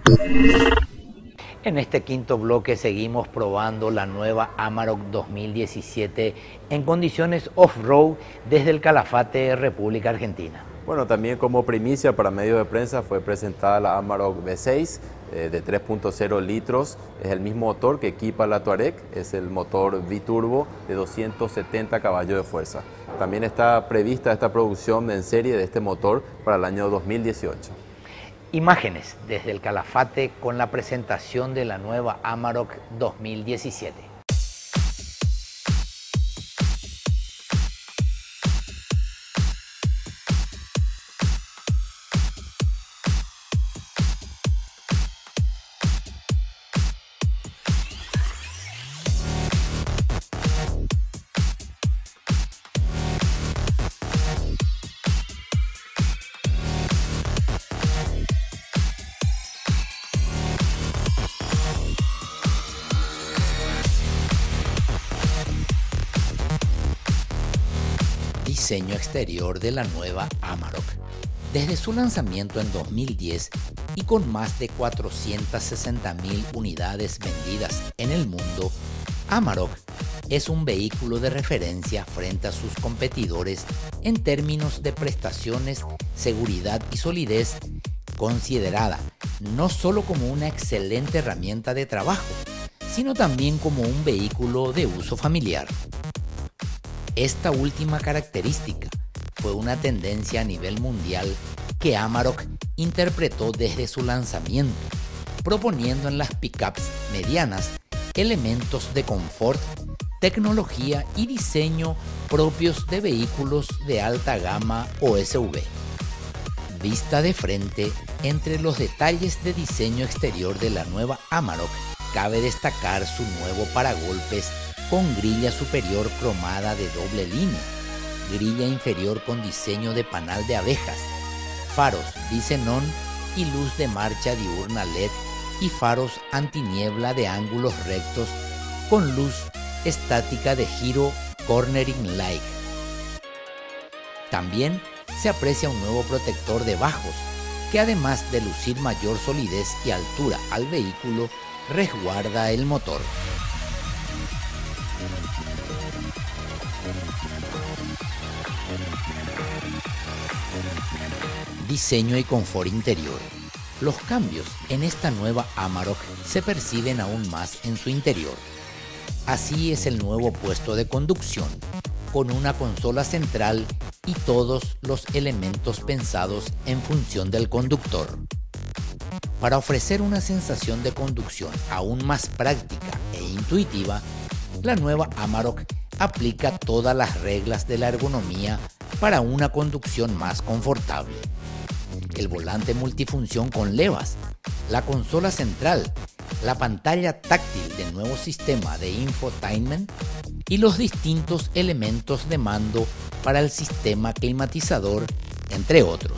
En este quinto bloque seguimos probando la nueva Amarok 2017 en condiciones off-road desde el Calafate, República Argentina. Bueno, también como primicia para medios de prensa fue presentada la Amarok V6 de 3.0 litros. Es el mismo motor que equipa la Touareg, es el motor biturbo de 270 caballos de fuerza. También está prevista esta producción en serie de este motor para el año 2018. Imágenes desde el Calafate con la presentación de la nueva Amarok 2017. Diseño exterior de la nueva Amarok. Desde su lanzamiento en 2010 y con más de 460.000 unidades vendidas en el mundo, Amarok es un vehículo de referencia frente a sus competidores en términos de prestaciones, seguridad y solidez, considerada no solo como una excelente herramienta de trabajo, sino también como un vehículo de uso familiar. Esta última característica fue una tendencia a nivel mundial que Amarok interpretó desde su lanzamiento, proponiendo en las pickups medianas elementos de confort, tecnología y diseño propios de vehículos de alta gama o SUV. Vista de frente, entre los detalles de diseño exterior de la nueva Amarok, cabe destacar su nuevo paragolpes con grilla superior cromada de doble línea, grilla inferior con diseño de panal de abejas, faros bisenón y luz de marcha diurna LED y faros antiniebla de ángulos rectos con luz estática de giro Cornering Light. También se aprecia un nuevo protector de bajos que, además de lucir mayor solidez y altura al vehículo, resguarda el motor. Diseño y confort interior. Los cambios en esta nueva Amarok se perciben aún más en su interior. Así es el nuevo puesto de conducción, con una consola central y todos los elementos pensados en función del conductor. Para ofrecer una sensación de conducción aún más práctica e intuitiva, la nueva Amarok aplica todas las reglas de la ergonomía para una conducción más confortable. El volante multifunción con levas, la consola central, la pantalla táctil del nuevo sistema de infotainment y los distintos elementos de mando para el sistema climatizador, entre otros.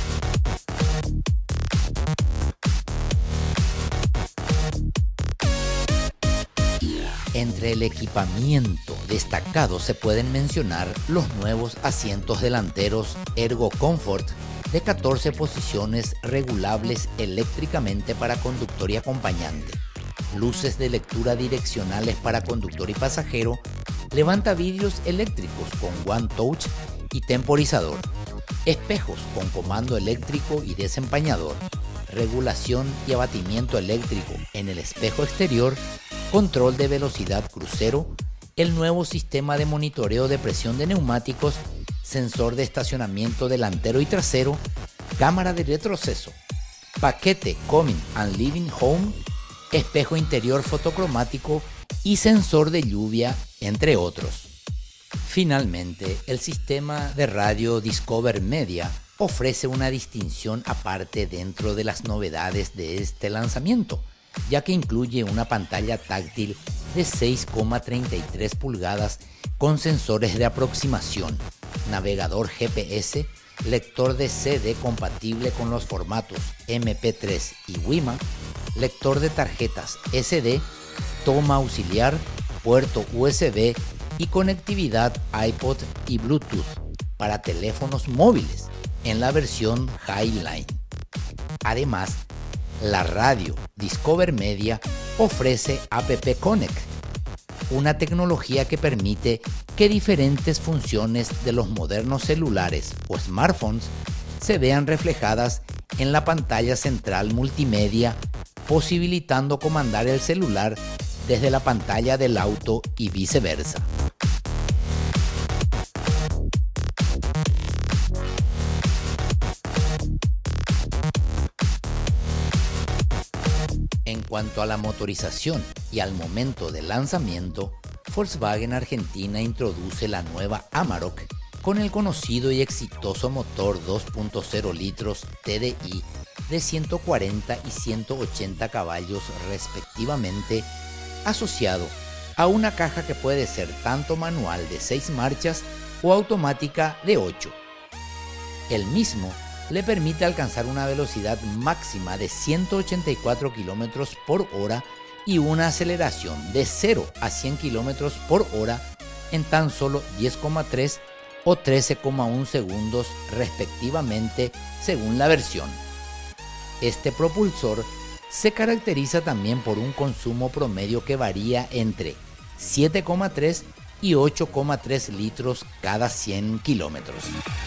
Entre el equipamiento destacado se pueden mencionar los nuevos asientos delanteros Ergo Comfort de 14 posiciones regulables eléctricamente para conductor y acompañante, luces de lectura direccionales para conductor y pasajero, levantavidrios eléctricos con One Touch y temporizador, espejos con comando eléctrico y desempañador, regulación y abatimiento eléctrico en el espejo exterior, control de velocidad crucero, el nuevo sistema de monitoreo de presión de neumáticos, sensor de estacionamiento delantero y trasero, cámara de retroceso, paquete Coming and Living Home, espejo interior fotocromático y sensor de lluvia, entre otros. Finalmente, el sistema de radio Discover Media ofrece una distinción aparte dentro de las novedades de este lanzamiento, ya que incluye una pantalla táctil de 6,33 pulgadas con sensores de aproximación, navegador GPS, lector de CD compatible con los formatos MP3 y WiMA, lector de tarjetas SD, toma auxiliar, puerto USB y conectividad iPod y Bluetooth para teléfonos móviles en la versión Highline. Además, La radio Discover Media ofrece App Connect, una tecnología que permite que diferentes funciones de los modernos celulares o smartphones se vean reflejadas en la pantalla central multimedia, posibilitando comandar el celular desde la pantalla del auto y viceversa. En cuanto a la motorización y al momento del lanzamiento, Volkswagen Argentina introduce la nueva Amarok con el conocido y exitoso motor 2.0 litros TDI de 140 y 180 caballos respectivamente, asociado a una caja que puede ser tanto manual de 6 marchas o automática de 8. El mismo le permite alcanzar una velocidad máxima de 184 km por hora y una aceleración de 0 a 100 km por hora en tan solo 10,3 o 13,1 segundos respectivamente según la versión. Este propulsor se caracteriza también por un consumo promedio que varía entre 7,3 y 8,3 litros cada 100 kilómetros.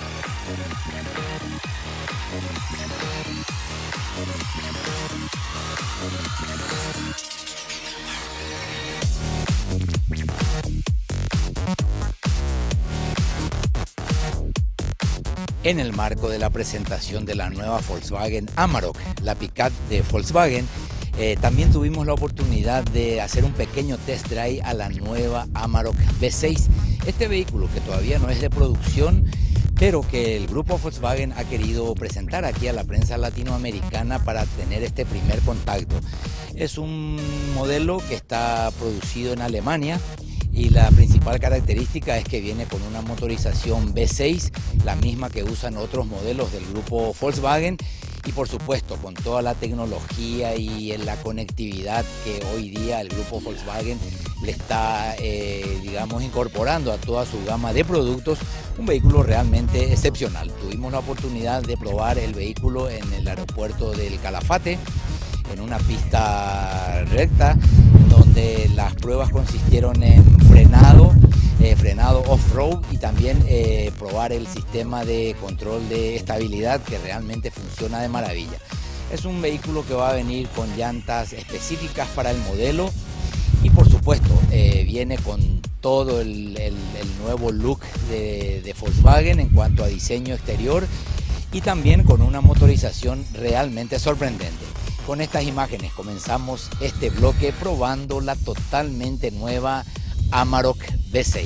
En el marco de la presentación de la nueva Volkswagen Amarok, la pick-up de Volkswagen, también tuvimos la oportunidad de hacer un pequeño test drive a la nueva Amarok V6. Este vehículo, que todavía no es de producción, pero que el grupo Volkswagen ha querido presentar aquí a la prensa latinoamericana para tener este primer contacto. Es un modelo que está producido en Alemania y la principal característica es que viene con una motorización V6, la misma que usan otros modelos del grupo Volkswagen, y por supuesto con toda la tecnología y la conectividad que hoy día el grupo Volkswagen le está incorporando a toda su gama de productos. Un vehículo realmente excepcional. Tuvimos la oportunidad de probar el vehículo en el aeropuerto del Calafate, en una pista recta, donde las pruebas consistieron en frenado off-road y también probar el sistema de control de estabilidad, que realmente funciona de maravilla. Es un vehículo que va a venir con llantas específicas para el modelo y por supuesto viene con todo el nuevo look de Volkswagen en cuanto a diseño exterior y también con una motorización realmente sorprendente. Con estas imágenes comenzamos este bloque probando la totalmente nueva Amarok V6.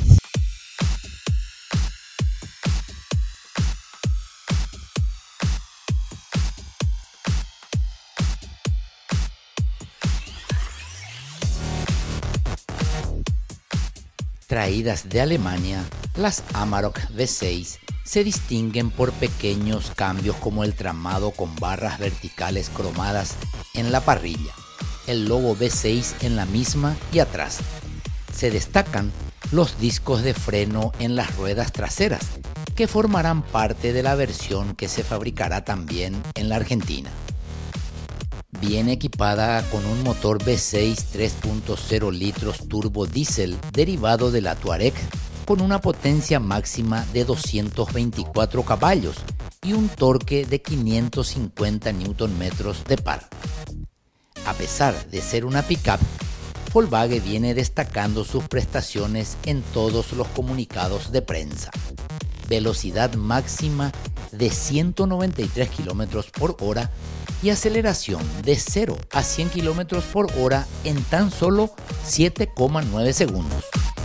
Traídas de Alemania, las Amarok V6 se distinguen por pequeños cambios como el tramado con barras verticales cromadas en la parrilla, el logo V6 en la misma y atrás. Se destacan los discos de freno en las ruedas traseras, que formarán parte de la versión que se fabricará también en la Argentina. Viene equipada con un motor V6 3.0 litros turbo diésel derivado de la Touareg, con una potencia máxima de 224 caballos y un torque de 550 Nm de par. A pesar de ser una pickup, Volkswagen viene destacando sus prestaciones en todos los comunicados de prensa. Velocidad máxima de 193 km por hora y aceleración de 0 a 100 km por hora en tan solo 7,9 segundos.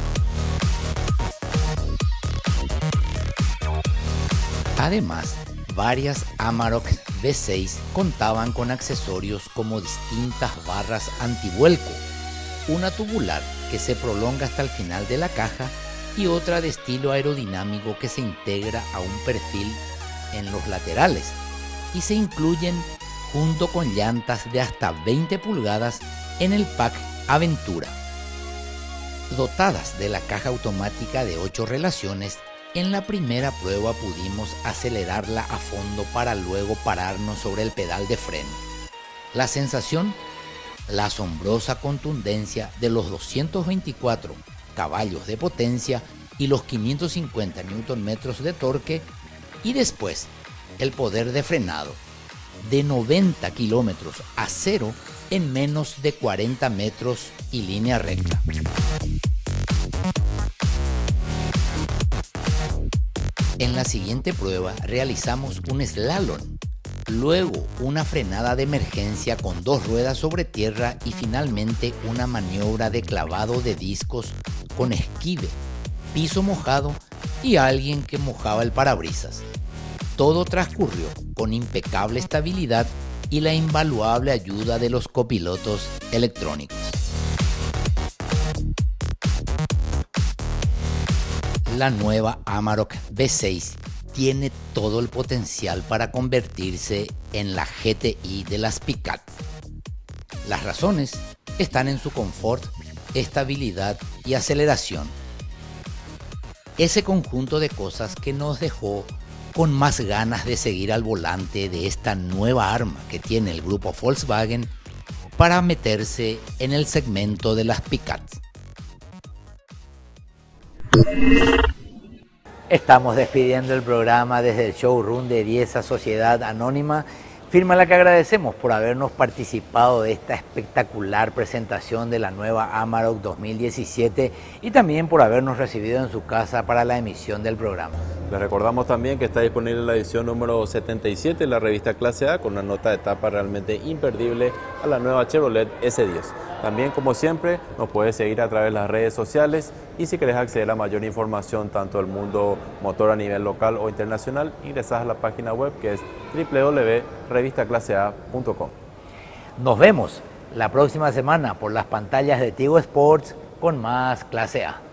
Además, varias Amarok V6 contaban con accesorios como distintas barras antivuelco, una tubular que se prolonga hasta el final de la caja y otra de estilo aerodinámico que se integra a un perfil en los laterales y se incluyen junto con llantas de hasta 20 pulgadas en el pack Aventura. Dotadas de la caja automática de 8 relaciones, en la primera prueba pudimos acelerarla a fondo para luego pararnos sobre el pedal de freno. La sensación, la asombrosa contundencia de los 224 caballos de potencia y los 550 Nm de torque, y después el poder de frenado de 90 km a 0 en menos de 40 metros y línea recta. En la siguiente prueba realizamos un slalom, luego una frenada de emergencia con 2 ruedas sobre tierra y finalmente una maniobra de clavado de discos con esquive, piso mojado y alguien que mojaba el parabrisas. Todo transcurrió con impecable estabilidad y la invaluable ayuda de los copilotos electrónicos. La nueva Amarok V6 tiene todo el potencial para convertirse en la GTI de las pick-up. Las razones están en su confort, estabilidad y aceleración. Ese conjunto de cosas que nos dejó con más ganas de seguir al volante de esta nueva arma que tiene el grupo Volkswagen para meterse en el segmento de las pick-ups. Estamos despidiendo el programa desde el showroom de Diesa Sociedad Anónima, firma a la que agradecemos por habernos participado de esta espectacular presentación de la nueva Amarok 2017 y también por habernos recibido en su casa para la emisión del programa. Les recordamos también que está disponible la edición número 77 de la revista Clase A con una nota de tapa realmente imperdible a la nueva Chevrolet S10. También, como siempre, nos puedes seguir a través de las redes sociales y si querés acceder a mayor información tanto del mundo motor a nivel local o internacional, ingresás a la página web que es www.revistaclasea.com. Nos vemos la próxima semana por las pantallas de Tigo Sports con más Clase A.